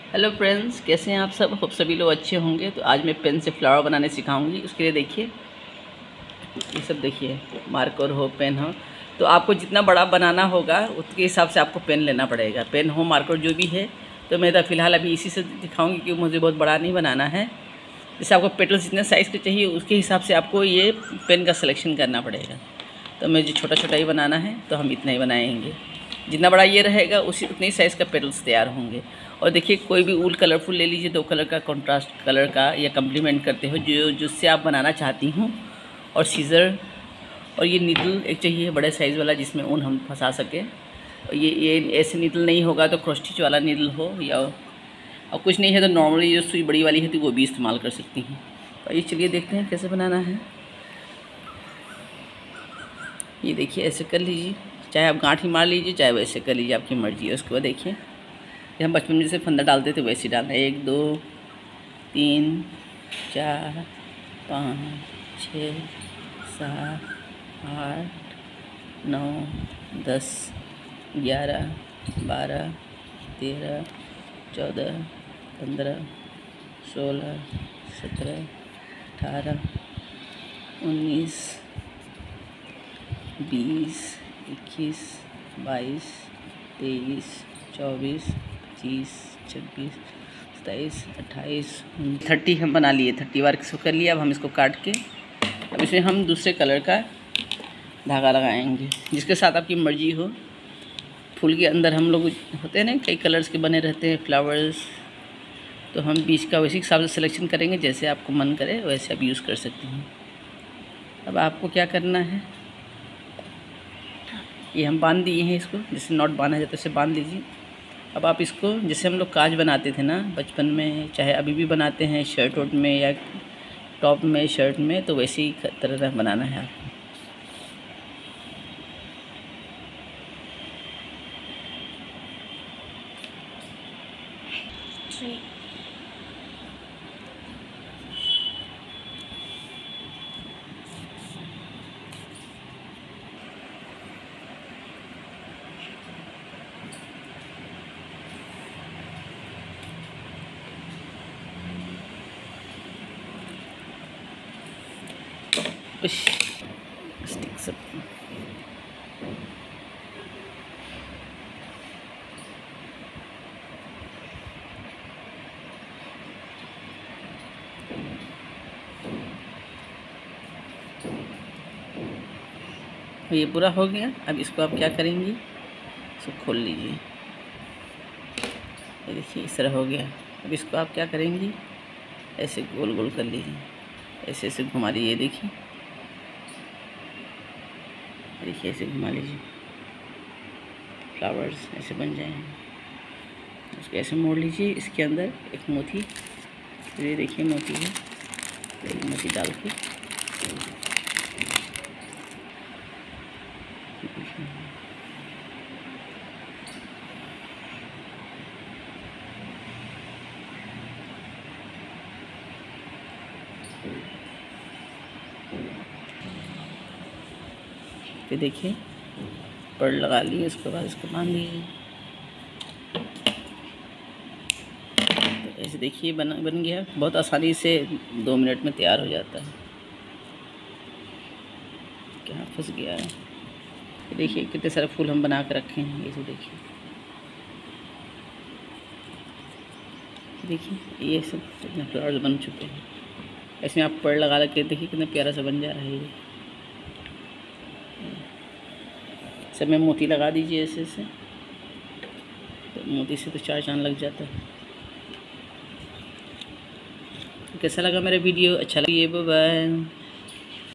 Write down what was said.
Hello friends, कैसे हैं आप सब। होप सभी लोग अच्छे होंगे। तो आज मैं पेन से फ्लावर बनाने सिखाऊंगी। उसके लिए देखिए, ये सब देखिए, मार्कर हो, पेन हो, तो आपको जितना बड़ा बनाना होगा उसके हिसाब से आपको पेन लेना पड़ेगा। पेन हो, मार्कर जो भी है। तो मैं तो फ़िलहाल अभी इसी से दिखाऊंगी क्योंकि मुझे बहुत बड़ा नहीं बनाना है। जैसे आपको पेटल्स जितने साइज़ के चाहिए उसके हिसाब से आपको ये पेन का सिलेक्शन करना पड़ेगा। तो मुझे छोटा छोटा ही बनाना है तो हम इतना ही बनाएंगे। जितना बड़ा ये रहेगा उतने ही साइज़ का पेटल्स तैयार होंगे। और देखिए, कोई भी वूल कलरफुल ले लीजिए, 2 कलर का, कॉन्ट्रास्ट कलर का, या कम्प्लीमेंट करते हो जो जिससे आप बनाना चाहती हूँ। और सीज़र और ये नीडल एक चाहिए बड़े साइज़ वाला जिसमें ऊन हम फंसा सकें। और ये ऐसे नीडल नहीं होगा तो क्रॉस स्टिच वाला नीडल हो, या और कुछ नहीं है तो नॉर्मली जो सुई बड़ी वाली है तो वो भी इस्तेमाल कर सकती हैं। तो ये चलिए देखते हैं कैसे बनाना है। ये देखिए, ऐसे कर लीजिए, चाहे आप गांठ ही मार लीजिए, चाहे वैसे कर लीजिए, आपकी मर्ज़ी है। उसके बाद देखिए, हम बचपन में जैसे फंदा डालते थे वैसे डालना है। 1 2 3 4 5 6 7 8 9 10 11 12 13 14 15 16 17 18 19 20 21 22 23 24 25 26 27 28 30 हम बना लिए। 30 बार इसको कर लिया। अब हम इसको काट के अब इसमें हम दूसरे कलर का धागा लगाएंगे जिसके साथ आपकी मर्जी हो। फूल के अंदर हम लोग होते हैं ना, कई कलर्स के बने रहते हैं फ्लावर्स, तो हम बीच का वैसे हिसाब से सिलेक्शन करेंगे। जैसे आपको मन करे वैसे आप यूज़ कर सकते हैं। अब आपको क्या करना है, ये हम बांध दिए हैं इसको, जैसे नॉट बांधा जाता है वैसे बांध लीजिए। अब आप इसको, जैसे हम लोग काज बनाते थे ना बचपन में, चाहे अभी भी बनाते हैं शर्ट वोट में या टॉप में, शर्ट में, तो वैसे ही तरह बनाना है आपको। स्टिक सब ये पूरा हो गया। अब इसको आप क्या करेंगी, इसको खोल लीजिए। ये देखिए, इस तरह हो गया। अब इसको आप क्या करेंगी, ऐसे गोल गोल कर लीजिए, ऐसे ऐसे घुमा लीजिए। देखिए देखिए, ऐसे घुमा लीजिए, फ्लावर्स ऐसे बन जाएंगे। उसको ऐसे मोड़ लीजिए। इसके अंदर एक मोती, ये देखिए मोती है, तो मोती डाल के फिर देखिए पर्ल लगा लिए। उसके बाद इसको बांध लीजिए। तो ऐसे देखिए बन गया। बहुत आसानी से 2 मिनट में तैयार हो जाता है। कहाँ फंस गया है, देखिए कितने सारे फूल हम बना कर रखे हैं। ये देखिए, देखिए ये सब कितने फ्लावर्स बन चुके हैं। इसमें आप पर्ल लगा के देखिए कितना प्यारा सा बन जा रहा है। ये सब में मोती लगा दीजिए ऐसे ऐसे, तो मोती से तो 4 चांद लग जाता है। कैसा लगा मेरा वीडियो, अच्छा लगे बाय बाय।